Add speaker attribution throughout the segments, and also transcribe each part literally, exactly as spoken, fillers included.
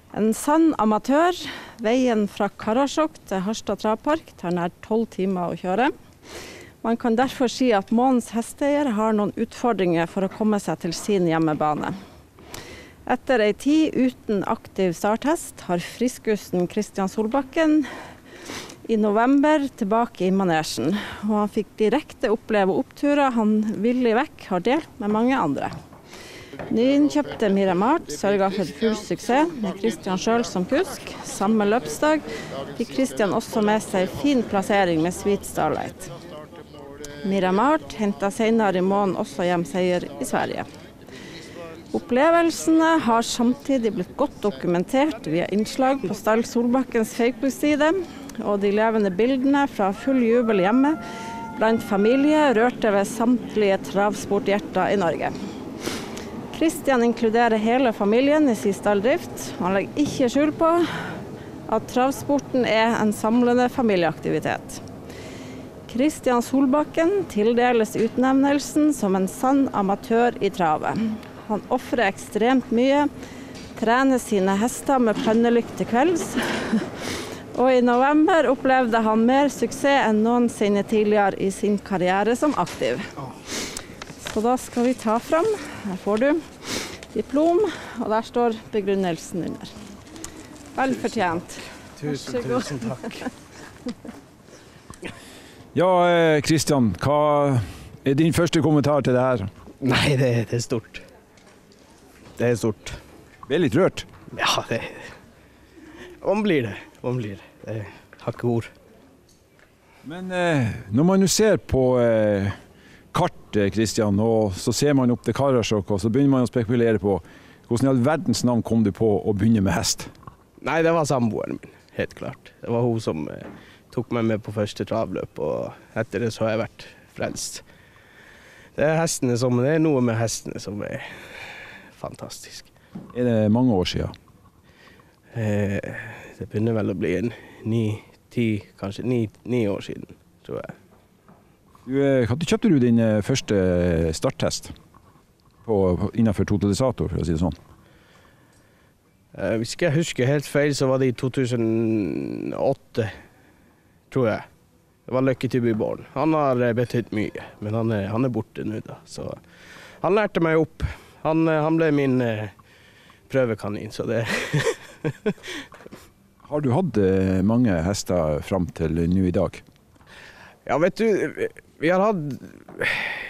Speaker 1: En sann amatør. Veien fra Karasjok til Harstad travpark tar nær tolv timer å kjøre. Man kan derfor si at månens hesteeier har noen utfordringer for å komme seg til sin hjemmebane. Etter en tid uten aktiv starthest har friskusten Kristian Solbakken i november tilbake i manesjen. Og han fikk direkte oppleve oppturer han villig vekk har delt med mange andre. Nyinnkjøpte Miramart sørget for full suksess med Kristian selv som kusk. Samme løpsdag fikk Kristian også med seg fin plassering med Sweet Starlight. Miramart hentet senere i måneden også hjem seier i Sverige. Opplevelsene har samtidig blitt godt dokumentert via innslag på Stall Solbakkens Facebook-side, og de levende bildene fra full jubel hjemme blant familie rørte ved samtlige travsporthjerter i Norge. Kristian inkluderer hele familien i sin stalldrift. Han legger ikke skjul på at travsporten er en samlende familieaktivitet. Kristian Solbakken tildeles utnevnelsen som en sann amatør i travet. Han offrer ekstremt mye, trener sine hester med pannelykt til kvelds, og i november opplevde han mer suksess enn noensinne tidligere i sin karriere som aktiv. Så da skal vi ta fram. Her får du diplom, og der står begrunnelsen under. Vel fortjent.
Speaker 2: Tusen, tusen takk.
Speaker 3: Ja, Kristian, hva er din første kommentar til det her?
Speaker 2: Nei, det, det er stort. Det er stort.
Speaker 3: Det er litt rørt?
Speaker 2: Ja, det Om blir det. Om blir det. Det har ikke ord.
Speaker 3: Men eh, når man jo ser på eh, kartet, Kristian, og så ser man opp til Karasjok, og så begynner man å spekulere på hvordan i all verdens navn kom du på å begynne med hest?
Speaker 2: Nei, det var samboeren min, helt klart. Det var hun som eh, tok meg med på første travløp, og etter det så har jeg vært frelst. Det er hestene som, det er noe med hestene som er fantastisk.
Speaker 3: Er det mange år siden?
Speaker 2: Eh, det begynner vel å bli en ni, ti, kanskje ni, ni år siden, tror jeg.
Speaker 3: Du, når kjøpte du din første starthest på, innenfor totalisator, for å si det sånn?
Speaker 2: Eh, hvis ikke jeg husker helt feil, så var det i to tusen og åtte, tror jeg. Det var Lucky to be born. Han har betydd mye, men han er, han er borte nå da. Så han lærte meg opp. Han, han ble min eh, prøvekanin, så det...
Speaker 3: Har du hatt mange hester frem til nå i dag?
Speaker 2: Ja, vet du, vi har hatt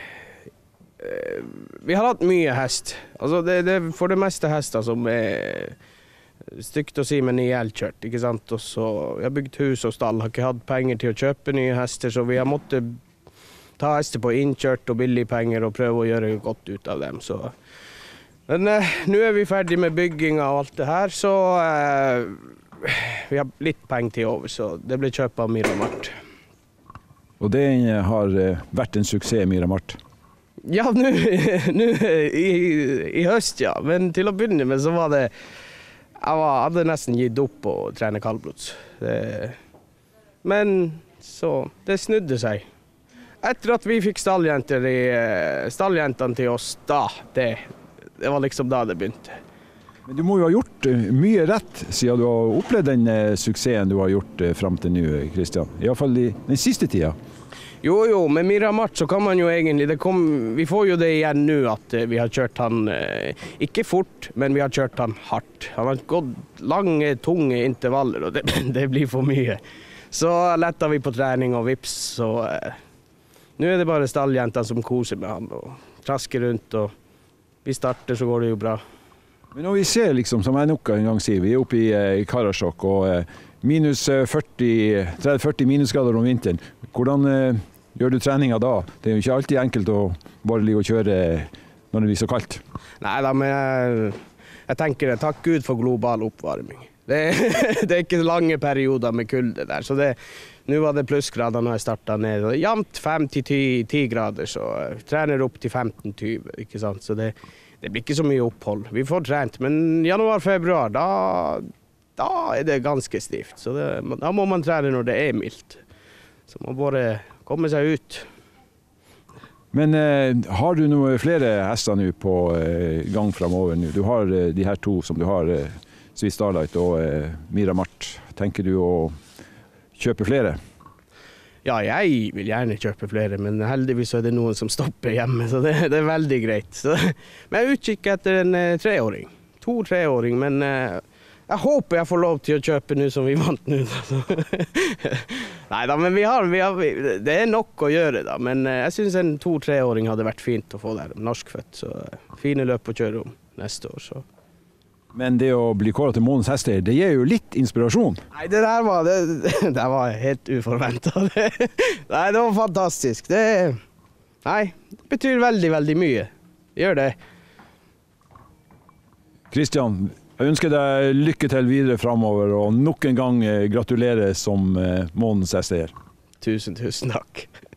Speaker 2: vi har hatt mye hest. Altså det, det er for det meste hester som er stygt å si, men ihjelkjørt, ikke sant? Og så, jeg har bygd hus og stall, har ikke hatt penger til å kjøpe nye hester, så vi har måttet ta hester på innkjørt og billige penger og prøve å gjøre godt ut av dem. Så. Men eh, nå er vi ferdig med bygging av alt det her, så eh, vi har litt penger til over, så det ble kjøpt av Miramart.
Speaker 3: Og det har vært en suksess, Miramart?
Speaker 2: Ja, nå i, i høst, ja. Men til å begynne med så var det... Jeg var, hadde nesten gitt opp å trene kaldblods. Det, men så... Det snudde seg. Etter at vi fikk stalljenter i... Stalljentene til oss, da... Det, det var liksom da det begynte.
Speaker 3: Men du må jo ha gjort mye rett siden du har opplevd den suksessen du har gjort frem til nå, Kristian. I hvert fall i den siste tida.
Speaker 2: Jo, jo, med Miramart så kan man jo egentlig, det kom, vi får jo det igjen nå at vi har kjørt han, ikke fort, men vi har kjørt han hardt. Han har gått lange, tunge intervaller, og det, det blir for mye. Så letter vi på trening og vips, så eh, nå er det bare stalljentene som koser med han, og trasker rundt, og vi starter så går det jo bra.
Speaker 3: Men når vi ser, liksom, som jeg nok en gang sier, vi er oppe i, i Karasjok, og minus førti, tretti førti minusgrader om vinteren. Hvordan eh, gjør du treninga da? Det er jo ikke alltid enkelt å bare ligge og kjøre når det blir så kaldt.
Speaker 2: Nei da, men jeg, jeg tenker det. Takk Gud for global oppvarming. Det, det er ikke lange perioder med kulde der, så det, nå var det plussgrader når jeg startet ned. Jamt fem til ti grader, så jeg trener opp til femten til tjue, ikke sant? Så det, det blir ikke så mye opphold. Vi får trent, men januar, februar, da, da er det ganske stivt. Så det, da må man trene når det er mildt. Så man bare komme seg ut.
Speaker 3: Men eh, har du noen flere hester nå på eh, gang fremover nå? Du har eh, de her to som du har eh, Swiss Starlight og eh, Miramart. Tenker du å kjøpe flere?
Speaker 2: Ja, jeg vil gjerne kjøpe flere, men heldigvis er det noen som stopper hjemme, så det, det er veldig greit. Så, men jeg utkikk etter en eh, treåring, to-treåring, men eh, jeg håper jeg får lov til å kjøpe nå som vi vant nå. Neida, men vi har, vi har, det er nok å gjøre da, men eh, jeg synes en to-treåring hadde vært fint å få der, norskfødt, så eh, fine løp å kjøre om neste år, så.
Speaker 3: Men det å bli kåret til månedens hester, det gir jo litt inspirasjon.
Speaker 2: Nei, det der var, det, det der var helt uforventet. Nei, det var fantastisk. Det, nei, det betyr veldig, veldig mye. Det gjør det.
Speaker 3: Kristian, jeg ønsker deg lykke til videre fremover, og nok en gang gratulerer som månedens hester.
Speaker 2: Tusen, tusen takk.